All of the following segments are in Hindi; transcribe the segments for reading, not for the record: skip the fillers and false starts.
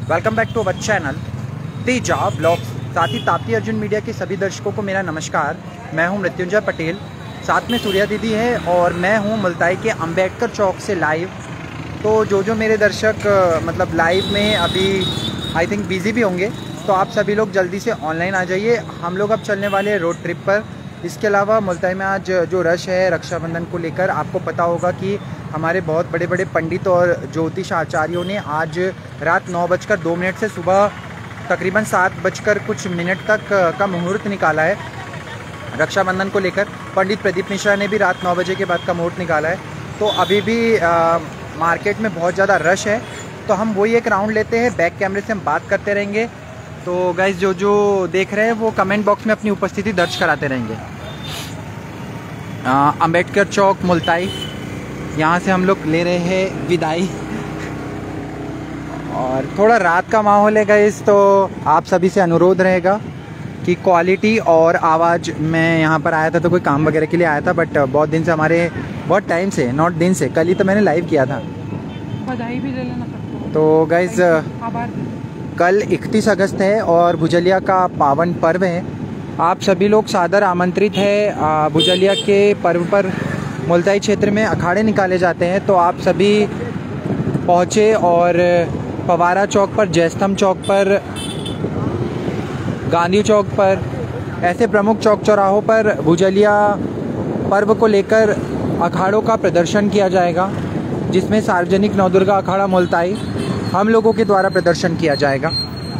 Welcome back to our channel Teja blogs. साथ ही ताप्ती अर्जुन मीडिया के सभी दर्शकों को मेरा नमस्कार। मैं हूं मृत्युंजय पटेल, साथ में सूर्या दीदी है और मैं हूं मुल्ताई के अंबेडकर चौक से लाइव। तो जो मेरे दर्शक मतलब लाइव में अभी आई थिंक बिज़ी भी होंगे, तो आप सभी लोग जल्दी से ऑनलाइन आ जाइए। हम लोग अब चलने वाले हैं रोड ट्रिप पर। इसके अलावा मुल्ताई में आज जो रश है रक्षाबंधन को लेकर, आपको पता होगा कि हमारे बहुत बड़े बड़े पंडित और ज्योतिष आचार्यों ने आज रात 9:02 से सुबह तकरीबन 7:कुछ तक का मुहूर्त निकाला है रक्षाबंधन को लेकर। पंडित प्रदीप मिश्रा ने भी रात 9 बजे के बाद का मुहूर्त निकाला है। तो अभी भी मार्केट में बहुत ज़्यादा रश है, तो हम वही एक राउंड लेते हैं, बैक कैमरे से हम बात करते रहेंगे। तो गाइज जो देख रहे हैं वो कमेंट बॉक्स में अपनी उपस्थिति दर्ज कराते रहेंगे। अंबेडकर चौक मुल्ताई, यहाँ से हम लोग ले रहे हैं विदाई। और थोड़ा रात का माहौल है गाइज, तो आप सभी से अनुरोध रहेगा कि क्वालिटी और आवाज़। मैं यहाँ पर आया था तो कोई काम वगैरह के लिए आया था, बट बहुत दिन से बहुत टाइम से, नॉट दिन से, कल ही तो मैंने लाइव किया था। बधाई भी ले लेना सबको। तो गाइज कल 31 अगस्त है और भुजलिया का पावन पर्व है। आप सभी लोग सादर आमंत्रित है। भुजलिया के पर्व पर मुल्ताई क्षेत्र में अखाड़े निकाले जाते हैं, तो आप सभी पहुँचे और फवारा चौक पर, जयस्तंभ चौक पर, गांधी चौक पर, ऐसे प्रमुख चौक चौराहों पर भुजलिया पर्व को लेकर अखाड़ों का प्रदर्शन किया जाएगा, जिसमें सार्वजनिक नवदुर्गा अखाड़ा मुल्ताई हम लोगों के द्वारा प्रदर्शन किया जाएगा।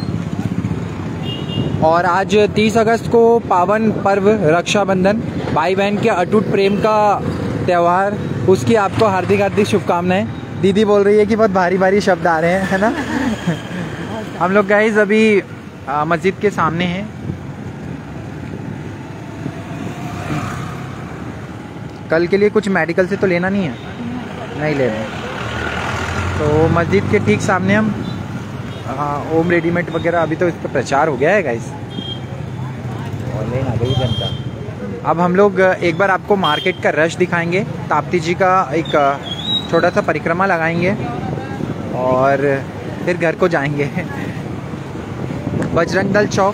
और आज 30 अगस्त को पावन पर्व रक्षाबंधन, भाई बहन के अटूट प्रेम का त्यौहार, उसकी आपको हार्दिक हार्दिक शुभकामनाएं। दीदी बोल रही है कि बहुत भारी भारी शब्द आ रहे हैं, है ना। हम लोग गाइस अभी मस्जिद के सामने हैं। कल के लिए कुछ मेडिकल से तो लेना नहीं है, नहीं ले रहे। तो मस्जिद के ठीक सामने हम ओम रेडीमेड वगैरह, अभी तो इसका प्रचार हो गया है गाइस, ऑनलाइन आ गई जनता। अब हम लोग एक बार आपको मार्केट का रश दिखाएंगे, ताप्ती जी का एक छोटा सा परिक्रमा लगाएंगे और फिर घर को जाएंगे। बजरंग दल चौक,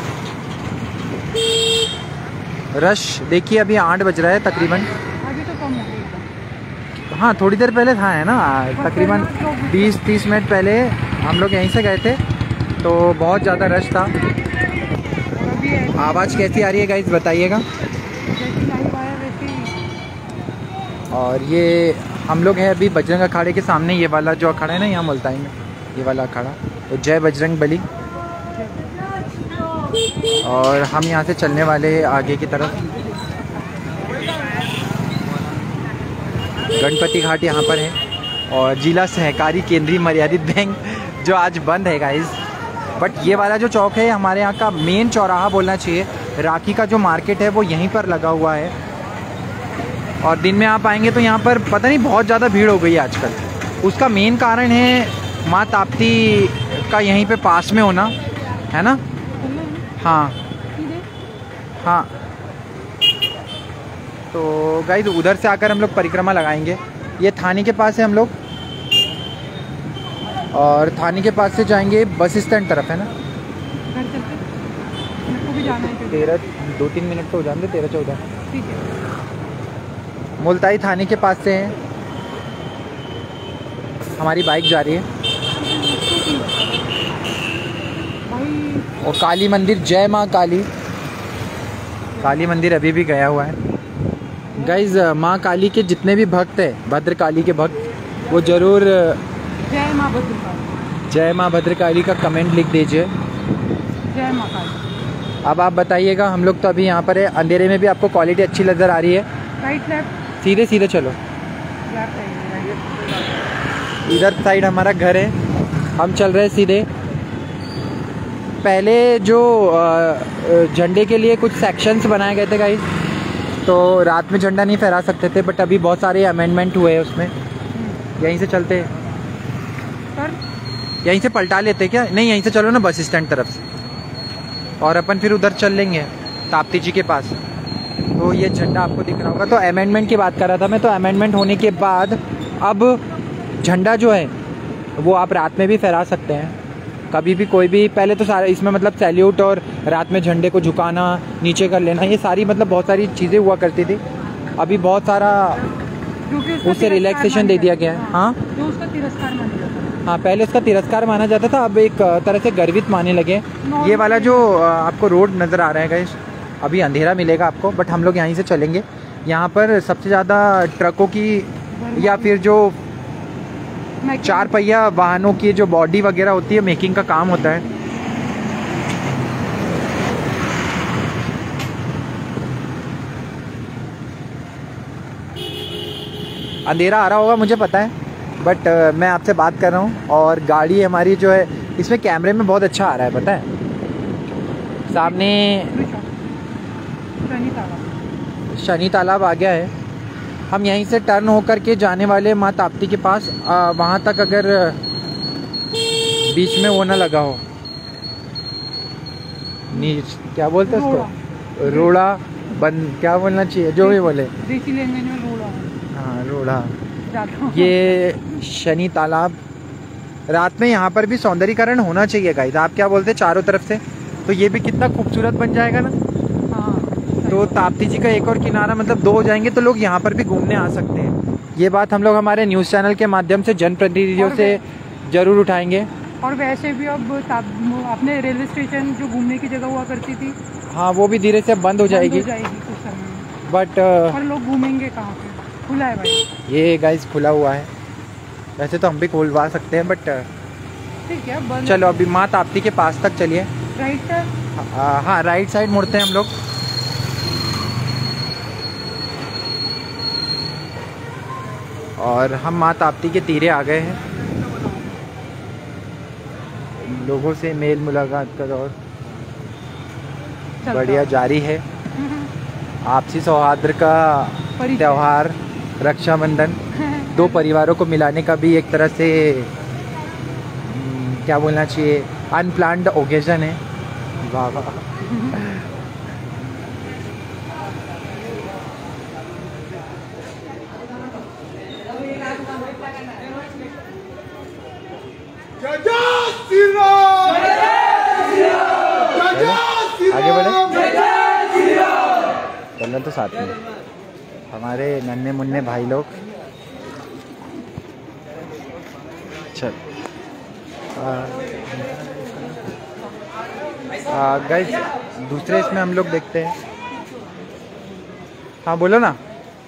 रश देखिए अभी 8 बज रहा है तकरीबन। अभी तो कम हो गई। हाँ, थोड़ी देर पहले था, है ना, तकरीबन 20-30 मिनट पहले हम लोग यहीं से गए थे, तो बहुत ज़्यादा रश था। आवाज़ कैसी आ रही है गाइस बताइएगा। और ये हम लोग हैं अभी बजरंग अखाड़े के सामने, ये वाला जो अखाड़ा है ना यहाँ मुल्ताई में, ये वाला अखाड़ा, तो जय बजरंग बली। और हम यहाँ से चलने वाले हैं आगे की तरफ। गणपति घाट यहाँ पर है और जिला सहकारी केंद्रीय मर्यादित बैंक जो आज बंद है गाइस। बट ये वाला जो चौक है हमारे यहाँ का मेन चौराहा बोलना चाहिए। राखी का जो मार्केट है वो यहीं पर लगा हुआ है, और दिन में आप आएंगे तो यहाँ पर पता नहीं बहुत ज़्यादा भीड़ हो गई है आजकल। उसका मेन कारण है माँ ताप्ती का यहीं पे पास में होना, है ना। हाँ हाँ, तो गाइस उधर से आकर हम लोग परिक्रमा लगाएंगे। ये थाने के पास है हम लोग, और थाने के पास से जाएंगे बस स्टैंड तरफ, है ना। घर चलते, मेरे को भी जाना है। 2-3 मिनट तो हो जाएंगे, 13-14। ठीक है। मुल्ताई थाने के पास से है, हमारी बाइक जा रही है। और काली मंदिर, जय माँ काली, काली मंदिर अभी भी गया हुआ है गाइज। माँ काली के जितने भी भक्त हैं, भद्रकाली के भक्त, वो ज़रूर जय माँ भद्रकाली, जय माँ भद्रकाली का कमेंट लिख दीजिए। जय माँ काली। अब आप बताइएगा, हम लोग तो अभी यहाँ पर है, अंधेरे में भी आपको क्वालिटी अच्छी नज़र आ रही है। राइट लेफ्ट, सीधे सीधे चलो। इधर साइड हमारा घर है, हम चल रहे हैं सीधे। पहले जो झंडे के लिए कुछ सेक्शंस बनाए गए थे गाइस, तो रात में झंडा नहीं फहरा सकते थे, बट अभी बहुत सारे अमेंडमेंट हुए हैं उसमें। यहीं से चलते हैं, यहीं से पलटा लेते क्या? नहीं, यहीं से चलो ना बस स्टैंड तरफ से, और अपन फिर उधर चल लेंगे ताप्ती जी के पास। तो ये झंडा आपको दिख रहा होगा। तो अमेंडमेंट की बात कर रहा था मैं। तो अमेंडमेंट होने के बाद अब झंडा जो है वो आप रात में भी फहरा सकते हैं। कभी भी कोई भी, पहले तो सारा इसमें मतलब सैल्यूट और रात में झंडे को झुकाना, नीचे कर लेना, ये सारी मतलब बहुत सारी चीज़ें हुआ करती थी। अभी बहुत सारा उससे रिलैक्सेशन दे दिया गया है। हाँ, जो उसका तिरस्कार माना जाता है। हाँ, पहले उसका तिरस्कार माना जाता था, अब एक तरह से गर्वित मानने लगे। ये वाला जो आपको रोड नज़र आ रहा है गाइस, अभी अंधेरा मिलेगा आपको, बट हम लोग यहीं से चलेंगे। यहाँ पर सबसे ज़्यादा ट्रकों की या फिर जो 4 पहिया वाहनों की जो बॉडी वगैरह होती है, मेकिंग का काम होता है। अंधेरा आ रहा होगा मुझे पता है, बट मैं आपसे बात कर रहा हूँ। और गाड़ी हमारी जो है इसमें कैमरे में बहुत अच्छा आ रहा है, पता है। सामने शनि तालाब आ गया है। हम यहीं से टर्न होकर के जाने वाले माँ ताप्ती के पास, वहाँ तक अगर बीच में वो ना लगा हो, क्या बोलते हैं उसको, रोड़ा बंद, क्या बोलना चाहिए, जो भी बोले, देसी लैंग्वेज में रोड़ा। हाँ, रोड़ा। ये शनि तालाब, रात में यहाँ पर भी सौंदर्यीकरण होना चाहिए गाइस। आप क्या बोलते हैं, चारों तरफ से तो ये भी कितना खूबसूरत बन जाएगा ना। तो ताप्ती जी का एक और किनारा मतलब 2 हो जाएंगे, तो लोग यहाँ पर भी घूमने आ सकते हैं। ये बात हम लोग हमारे न्यूज़ चैनल के माध्यम से जनप्रतिनिधियों से ज़रूर उठाएंगे। और वैसे भी अब अपने रेलवे स्टेशन जो घूमने की जगह हुआ करती थी, हाँ, वो भी धीरे से बंद हो जाएगी कुछ समय में। बट और लोग घूमेंगे कहाँ पे? खुला है भाई, ये गाइस खुला हुआ है। वैसे तो हम भी खुलवा सकते हैं, बट ठीक है, बंद। चलो अभी माँ ताप्ती के पास तक चलिए। Right sir. हाँ, राइट साइड मुड़ते हैं हम लोग। और हम माँ ताप्ती के तीरे आ गए हैं। लोगों से मेल मुलाकात का दौर बढ़िया जारी है। आपसी सौहार्द का त्यौहार रक्षाबंधन 2 परिवारों को मिलाने का भी एक तरह से क्या बोलना चाहिए, अनप्लान्ड ओकेजन है। वाह वाह। आगे बढ़े, चलना तो साथ में हमारे नन्हे मुन्ने भाई लोग। चल गाइस, दूसरे इसमें हम लोग देखते हैं। हाँ बोलो ना,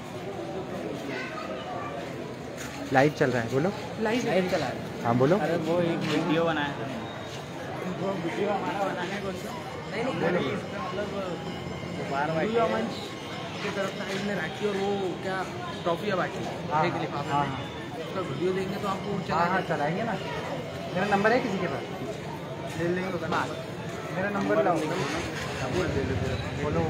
लाइव चल रहा है, बोलो। लाइव चला रहा है। हाँ बोलो। अरे वो एक वीडियो बनाया था, वो वीडियो हमारा बनाने को नहीं मतलब वीडियो मंच की तरफ साइड में राखी और वो क्या ट्रॉफियाँ बांटी एक लिफाफे में, उसका वीडियो देंगे तो आपको हाँ चलाएंगे ना। मेरा नंबर है किसी के पास, ले लेंगे मेरा नंबर लाओ, बोलो।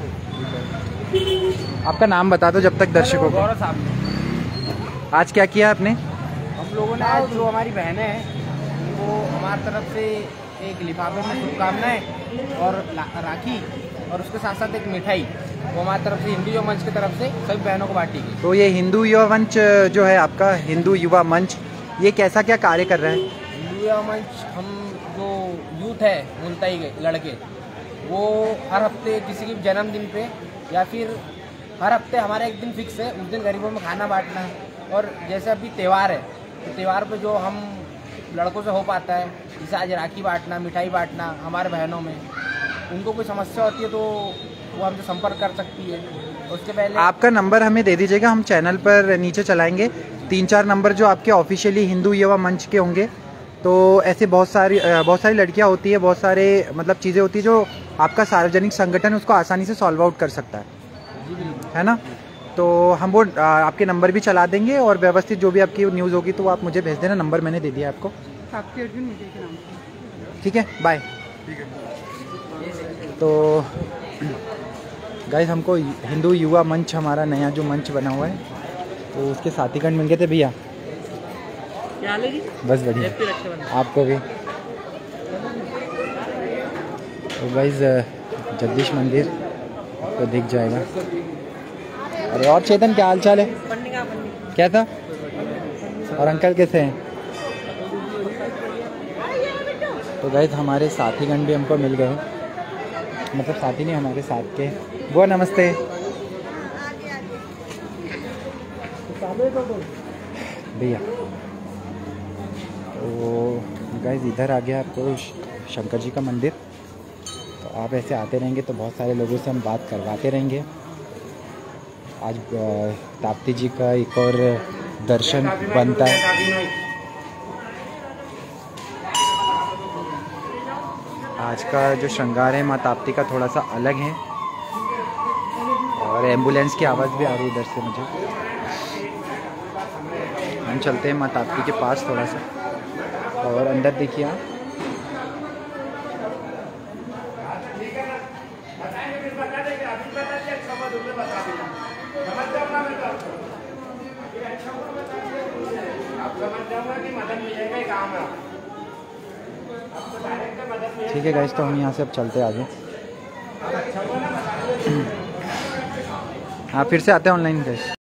आपका नाम बता दो जब तक दर्शकों को। गौरव साहब। आज क्या किया आपने? हम लोगों ने आज जो हमारी बहनें हैं वो हमारी तरफ से एक लिफाफे में शुभकामनाएं और राखी और उसके साथ साथ एक मिठाई वो हमारी तरफ से हिंदू युवा मंच की तरफ से सभी बहनों को बांटी गई। तो ये हिंदू युवा मंच जो है आपका, हिंदू युवा मंच, ये कैसा क्या कार्य कर रहा है? हिंदू युवा मंच, हम जो यूथ है मुल्ताई के लड़के, वो हर हफ्ते किसी के जन्मदिन पे या फिर हर हफ्ते हमारा एक दिन फिक्स है, उस दिन गरीबों में खाना बांटना है। और जैसे अभी त्यौहार है तो त्यौहार पे जो हम लड़कों से हो पाता है, जैसे आज राखी बांटना, मिठाई बांटना हमारे बहनों में, उनको कोई समस्या होती है तो वो हमसे संपर्क कर सकती है। उसके पहले आपका नंबर हमें दे दीजिएगा, हम चैनल पर नीचे चलाएंगे 3-4 नंबर जो आपके ऑफिशियली हिंदू युवा मंच के होंगे। तो ऐसे बहुत सारी लड़कियां होती है, बहुत सारे मतलब चीज़ें होती है जो आपका सार्वजनिक संगठन उसको आसानी से सॉल्व आउट कर सकता है ना। तो हम वो आपके नंबर भी चला देंगे और व्यवस्थित जो भी आपकी न्यूज़ होगी तो आप मुझे भेज देना। नंबर मैंने दे दिया आपको। ताप्ती अर्जुन मीडिया के नाम से। ठीक है, बाय। तो गाइस, हमको हिंदू युवा मंच, हमारा नया जो मंच बना हुआ है, तो उसके साथीगण मिल गए थे भैया। क्या लेगी? बस बढ़िया, आपको भी। तो गाइस, जगदीश मंदिर तो दिख जाएगा। अरे और चेतन, क्या हाल चाल है? क्या था? और अंकल कैसे हैं? तो गाइस हमारे साथीगण भी हमको मिल गए, मतलब साथी नहीं, हमारे साथ के। वो नमस्ते भैया। तो गाइस इधर आ गया आपको शंकर जी का मंदिर। तो आप ऐसे आते रहेंगे तो बहुत सारे लोगों से हम बात करवाते रहेंगे। आज ताप्ती जी का एक और दर्शन बनता है। आज का जो श्रृंगार है माँ ताप्ती का थोड़ा सा अलग है, और एम्बुलेंस की आवाज़ भी आ रही है इधर से मुझे। हम चलते हैं माँ ताप्ती के पास थोड़ा सा, और अंदर देखिए आप। ठीक है गाइस, तो हम यहाँ से अब चलते आगे। हाँ फिर से आते हैं ऑनलाइन गाइस।